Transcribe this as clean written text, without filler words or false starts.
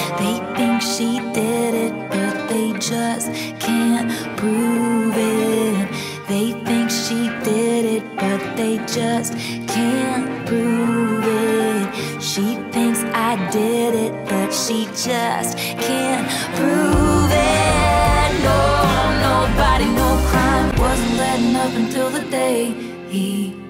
They think she did it, but they just can't prove it. They think she did it, but they just can't prove it. She thinks I did it, but she just can't prove it. No, nobody, no crime wasn't letting up until the day he